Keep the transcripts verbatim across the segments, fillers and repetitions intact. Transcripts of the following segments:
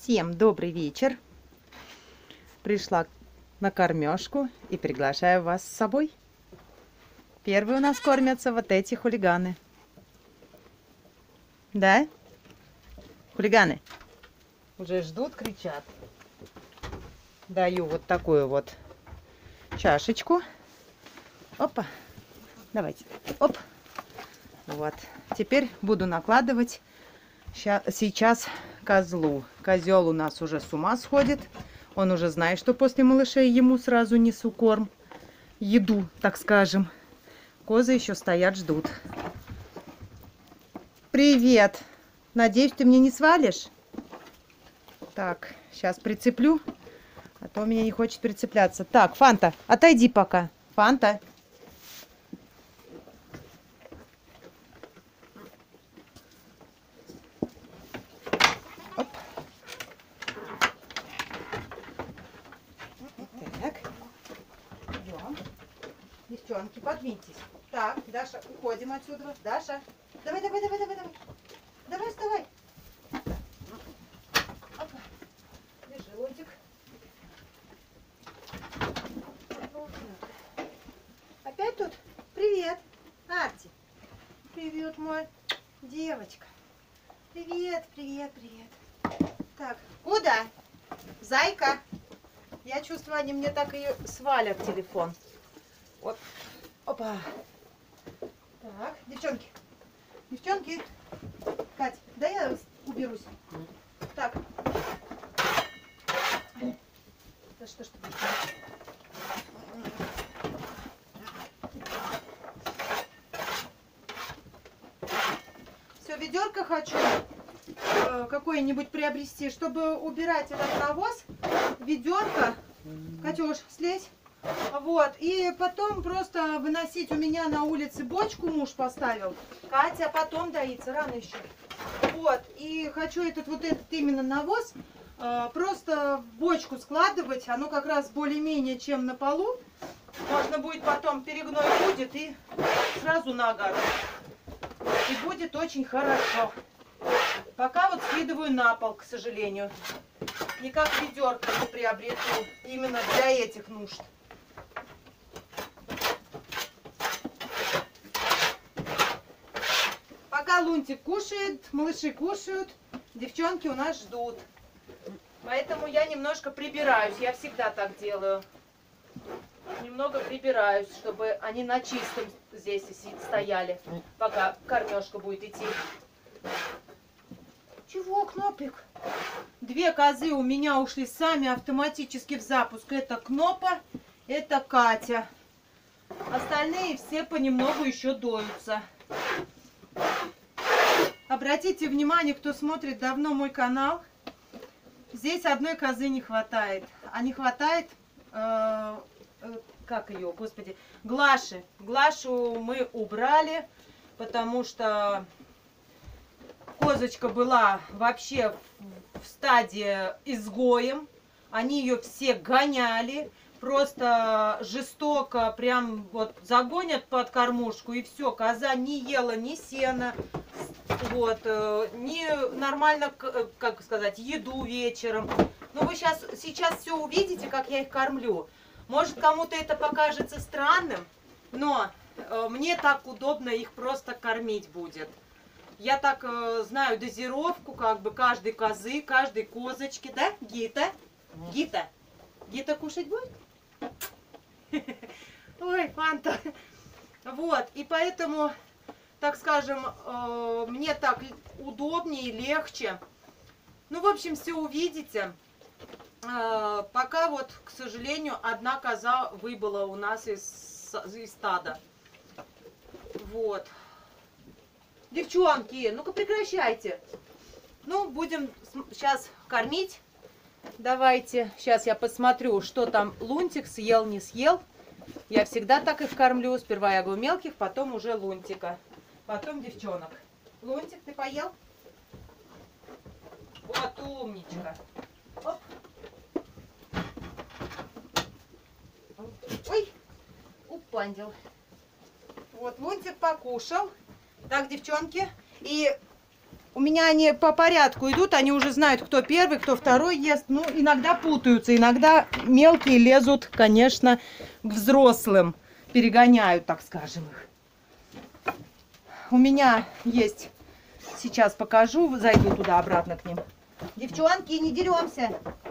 Всем добрый вечер. Пришла на кормежку и приглашаю вас с собой. Первые у нас кормятся вот эти хулиганы. Да? Хулиганы? Уже ждут, кричат. Даю вот такую вот чашечку. Опа. Давайте. Оп. Вот. Теперь буду накладывать сейчас козлу. Козел у нас уже с ума сходит. Он уже знает, что после малышей ему сразу несу корм. Еду, так скажем. Козы еще стоят, ждут. Привет. Надеюсь, ты мне не свалишь? Так, сейчас прицеплю. А то у меня не хочет прицепляться. Так, Фанта, отойди пока. Фанта. Оп. Так. Идем. Девчонки, подвиньтесь. Так, Даша, уходим отсюда. Даша, давай, давай, давай, давай, давай. Давай, вставай. Опа. Держи, лунтик. Опять тут? Привет, Арти. Привет, мой девочка. Привет, привет, привет. Так, куда? Зайка. Я чувствую, они мне так и свалят телефон. Вот. Опа. Так, девчонки. Девчонки. Кать, да я уберусь. Так. Да что ж ты будешь? Все, ведерко хочу э, какое-нибудь приобрести, чтобы убирать этот навоз. Ведерко. Катюш, слезь. Вот, и потом просто выносить. У меня на улице бочку муж поставил. Катя потом доится, рано еще. Вот, и хочу этот вот этот именно навоз э, просто в бочку складывать. Оно как раз более-менее чем на полу. Можно будет потом, перегной будет и сразу на огород. И будет очень хорошо. Пока вот скидываю на пол, к сожалению. Никак ведерко не приобрету именно для этих нужд. Пока Лунтик кушает, малыши кушают, девчонки у нас ждут. Поэтому я немножко прибираюсь. Я всегда так делаю. Немного прибираюсь, чтобы они на чистом здесь стояли, пока кормежка будет идти. Чего, Кнопик? Две козы у меня ушли сами автоматически в запуск. Это Кнопа, это Катя. Остальные все понемногу еще доются. Обратите внимание, кто смотрит давно мой канал. Здесь одной козы не хватает. А не хватает... Э как ее, господи, Глаши. Глашу мы убрали, потому что козочка была вообще в стадии изгоем. Они ее все гоняли, просто жестоко прям вот загонят под кормушку и все. Коза не ела ни сена, вот, ни нормально, как сказать, еду вечером. Ну вы сейчас, сейчас все увидите, как я их кормлю. Может, кому-то это покажется странным, но э, мне так удобно их просто кормить будет. Я так э, знаю дозировку как бы каждой козы, каждой козочки, да, Гита? Гита? Гита кушать будет? Ой, Фанта. Вот, и поэтому, так скажем, э, мне так удобнее, легче. Ну, в общем, все увидите. Пока вот, к сожалению, одна коза выбыла у нас из, из стада. Вот. Девчонки, ну-ка прекращайте. Ну, будем сейчас кормить. Давайте. Сейчас я посмотрю, что там Лунтик съел, не съел. Я всегда так их кормлю. Сперва я говорю мелких, потом уже Лунтика. Потом девчонок. Лунтик, ты поел? Вот умничка. Оп. Ой, упандил. Вот, Лунтик покушал. Так, девчонки. И У меня они по порядку идут, они уже знают, кто первый, кто второй ест. Ну, иногда путаются, иногда мелкие лезут, конечно, к взрослым, перегоняют, так скажем, их. У меня есть, сейчас покажу, зайду туда обратно к ним. Девчонки, не деремся.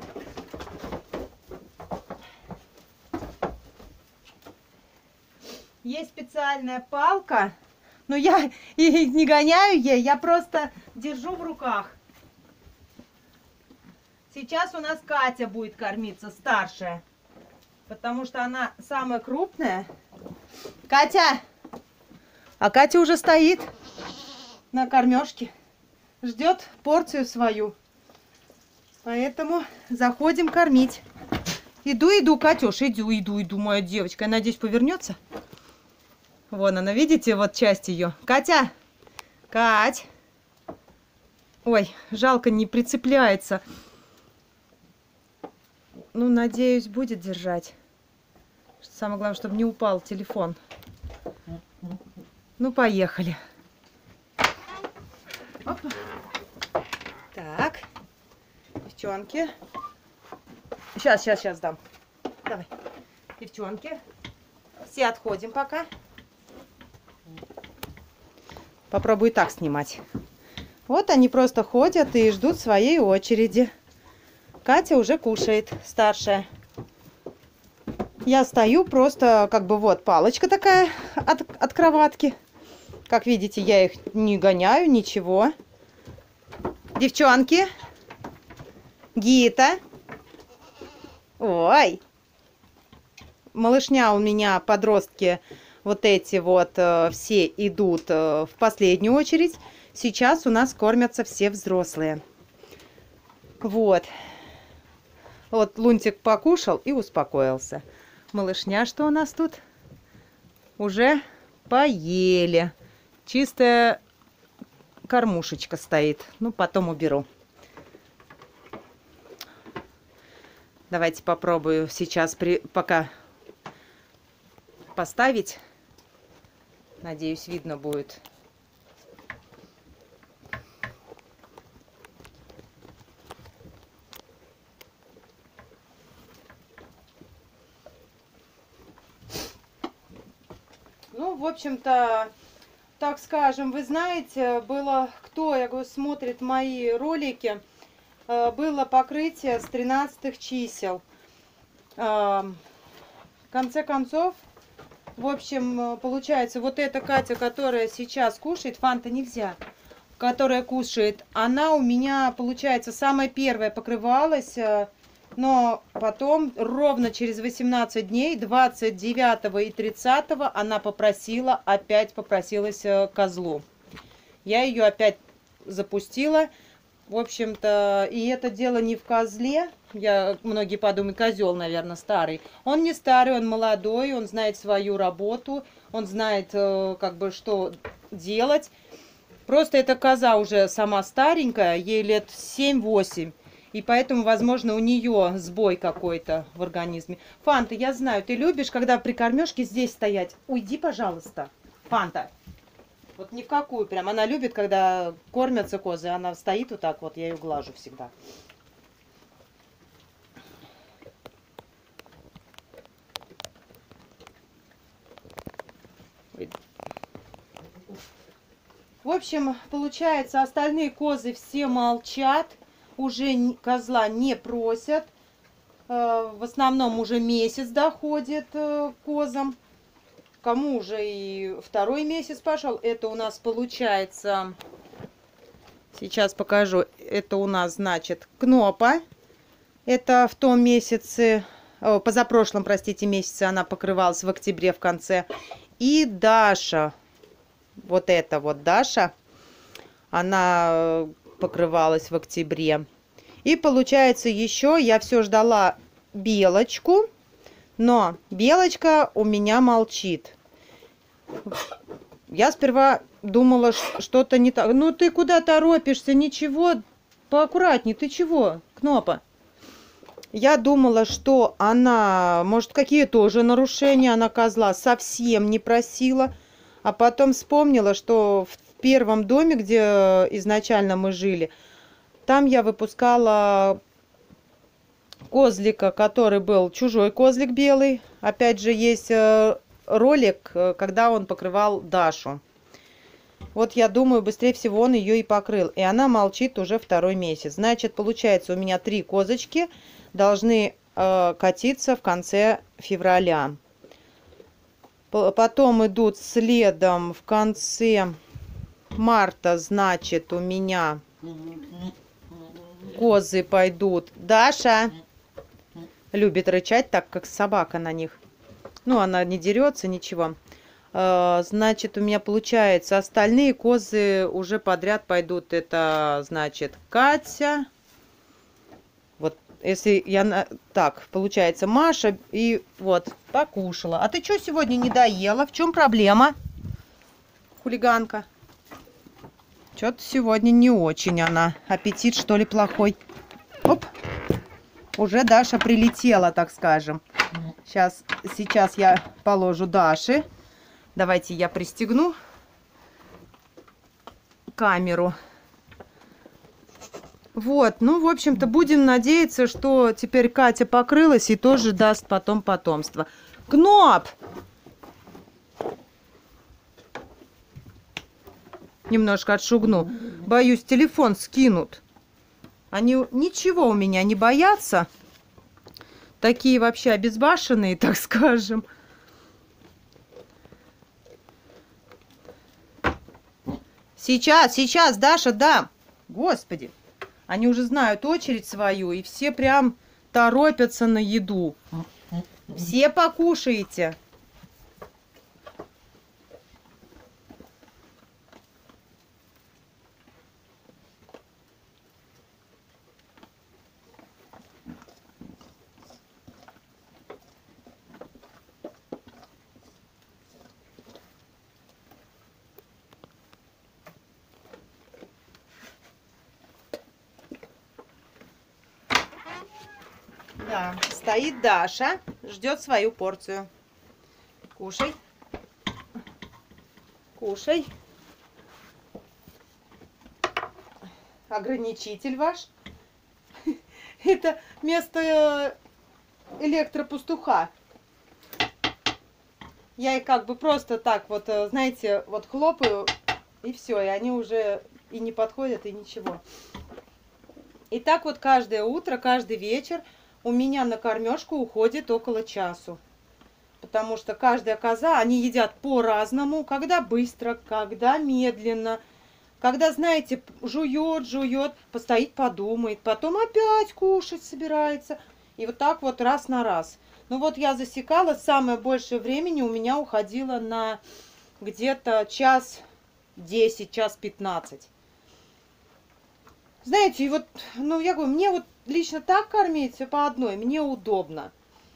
Есть специальная палка. Но я и не гоняю ей, я просто держу в руках. Сейчас у нас Катя будет кормиться, старшая. Потому что она самая крупная. Катя! А Катя уже стоит на кормежке. Ждет порцию свою. Поэтому заходим кормить. Иду, иду, Катюш, иду, иду, иду, моя девочка. Я надеюсь, повернется. Вон она, видите, вот часть ее. Катя! Кать! Ой, жалко, не прицепляется. Ну, надеюсь, будет держать. Самое главное, чтобы не упал телефон. Ну, поехали. Оп. Так. Девчонки. Сейчас, сейчас, сейчас дам. Давай. Девчонки. Все отходим пока. Попробую так снимать. Вот они просто ходят и ждут своей очереди. Катя уже кушает, старшая. Я стою просто, как бы вот палочка такая от, от кроватки. Как видите, я их не гоняю, ничего. Девчонки. Гита. Ой. Малышня у меня, подростки, вот эти вот э, все идут э, в последнюю очередь. Сейчас у нас кормятся все взрослые. Вот. Вот Лунтик покушал и успокоился. Малышня, что у нас тут? Уже поели. Чистая кормушечка стоит. Ну, потом уберу. Давайте попробую сейчас, при... пока поставить. Надеюсь, видно будет. Ну, в общем-то, так скажем, вы знаете, было, кто, я говорю, смотрит мои ролики, было покрытие с тринадцатых чисел. В конце концов, в общем, получается, вот эта Катя, которая сейчас кушает, Фанта нельзя, которая кушает, она у меня, получается, самая первая покрывалась, но потом, ровно через восемнадцать дней, двадцать девятого и тридцатого, она попросила, опять попросилась к козлу. Я ее опять запустила. В общем-то, и это дело не в козле. Я, многие подумают, козел, наверное, старый. Он не старый, он молодой, он знает свою работу, он знает, как бы, что делать. Просто эта коза уже сама старенькая, ей лет семь-восемь. И поэтому, возможно, у нее сбой какой-то в организме. Фанта, я знаю, ты любишь, когда при кормежке здесь стоять. Уйди, пожалуйста. Фанта. Вот ни в какую прям. Она любит, когда кормятся козы. Она стоит вот так вот, я ее глажу всегда. В общем, получается, остальные козы все молчат. Уже козла не просят. В основном уже месяц доходит козам. Кому уже и второй месяц пошел. Это у нас получается, сейчас покажу, это у нас, значит, Кнопа. Это в том месяце, о, позапрошлом, простите, месяце она покрывалась в октябре в конце. И Даша, вот эта вот Даша, она покрывалась в октябре. И получается еще, я все ждала Белочку. Но Белочка у меня молчит. Я сперва думала, что-то не так. Ну ты куда торопишься? Ничего, поаккуратней. Ты чего, Кнопа? Я думала, что она, может, какие-то уже нарушения, она козла совсем не просила. А потом вспомнила, что в первом доме, где изначально мы жили, там я выпускала козлика, который был чужой козлик белый. Опять же, есть ролик, когда он покрывал Дашу. Вот я думаю, быстрее всего он ее и покрыл. И она молчит уже второй месяц. Значит, получается, у меня три козочки должны э, катиться в конце февраля. Потом идут следом в конце марта, значит, у меня козы пойдут. Даша любит рычать, так как собака на них. Ну, она не дерется, ничего. Значит, у меня получается, остальные козы уже подряд пойдут. Это, значит, Катя. Вот, если я... Так, получается, Маша и вот, покушала. А ты что сегодня не доела? В чем проблема, хулиганка? Что-то сегодня не очень она. Аппетит, что ли, плохой? Оп. Уже Даша прилетела, так скажем. Сейчас, сейчас я положу Даше. Давайте я пристегну камеру. Вот, ну, в общем-то, будем надеяться, что теперь Катя покрылась и тоже даст потом потомство. Кноп! Немножко отшугну. Боюсь, телефон скинут. Они ничего у меня не боятся. Такие вообще обезбашенные, так скажем. Сейчас, сейчас, Даша, да. Господи. Они уже знают очередь свою, и все прям торопятся на еду. Все покушаете. Да, стоит Даша, ждет свою порцию. Кушай. Кушай. Ограничитель ваш. Это место электропастуха. Я их как бы просто так вот, знаете, вот хлопаю, и все, и они уже и не подходят, и ничего. И так вот каждое утро, каждый вечер у меня на кормежку уходит около часу. Потому что каждая коза, они едят по-разному, когда быстро, когда медленно. Когда, знаете, жует, жует, постоит, подумает, потом опять кушать собирается. И вот так вот раз на раз. Ну вот я засекала, самое большее времени у меня уходило на где-то час десять, час пятнадцать. Знаете, и вот, ну я говорю, мне вот лично так кормить все по одной, мне удобно.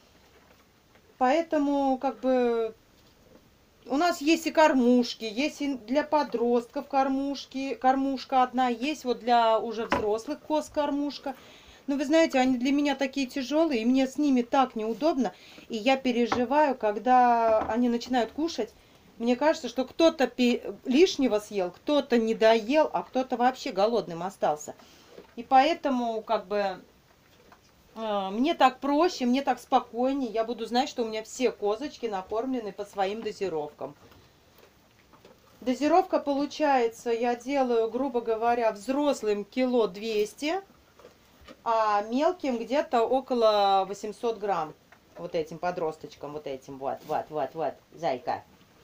Поэтому, как бы, у нас есть и кормушки, есть и для подростков кормушки, кормушка одна, есть вот для уже взрослых коз кормушка. Но вы знаете, они для меня такие тяжелые, и мне с ними так неудобно. И я переживаю, когда они начинают кушать. Мне кажется, что кто-то лишнего съел, кто-то не доел, а кто-то вообще голодным остался. И поэтому, как бы, мне так проще, мне так спокойнее. Я буду знать, что у меня все козочки накормлены по своим дозировкам. Дозировка получается, я делаю, грубо говоря, взрослым кило двести, а мелким где-то около восемьсот грамм. Вот этим подросточкам, вот этим, вот, вот, вот, вот, зайка.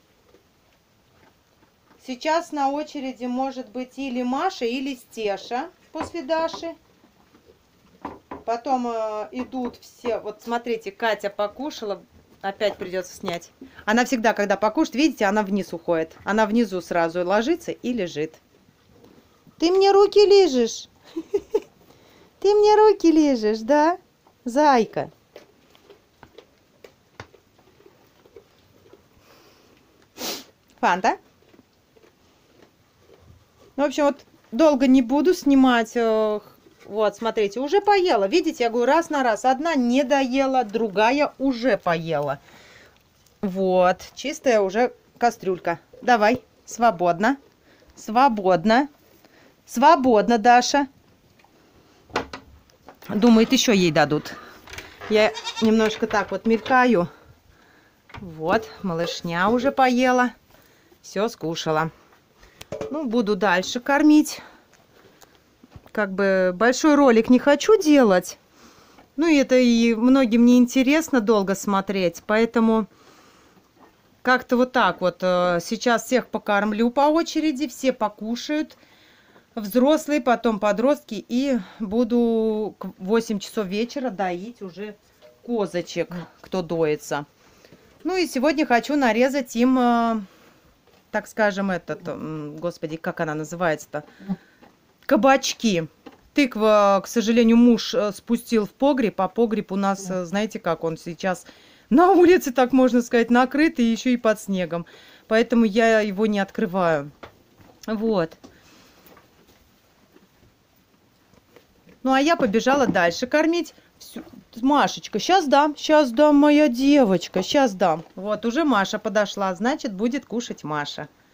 Сейчас на очереди может быть или Маша, или Стеша после Даши. Потом э, идут все. Вот смотрите, Катя покушала. Опять придется снять. Она всегда, когда покушает, видите, она вниз уходит. Она внизу сразу ложится и лежит. Ты мне руки лижешь. Ты мне руки лижешь, да? Зайка. Фанта. Ну, в общем, вот долго не буду снимать. Вот, смотрите, уже поела. Видите, я говорю, раз на раз. Одна не доела, другая уже поела. Вот, чистая уже кастрюлька. Давай, свободно. Свободно. Свободно, Даша. Думает, еще ей дадут. Я немножко так вот мелькаю. Вот, малышня уже поела. Все скушала. Ну, буду дальше кормить. Как бы большой ролик не хочу делать. Ну, и это и многим не интересно долго смотреть. Поэтому как-то вот так вот. Сейчас всех покормлю по очереди. Все покушают. Взрослые, потом подростки. И буду к восьми часов вечера доить уже козочек, кто доится. Ну и сегодня хочу нарезать им... Так скажем, этот, господи, как она называется-то? Кабачки. Тыква, к сожалению, муж спустил в погреб, а погреб у нас, знаете, как он сейчас на улице, так можно сказать, накрыт, и еще и под снегом. Поэтому я его не открываю. Вот. Ну, а я побежала дальше кормить. Машечка, сейчас дам, сейчас дам, моя девочка, сейчас дам. Вот, уже Маша подошла, значит, будет кушать Маша.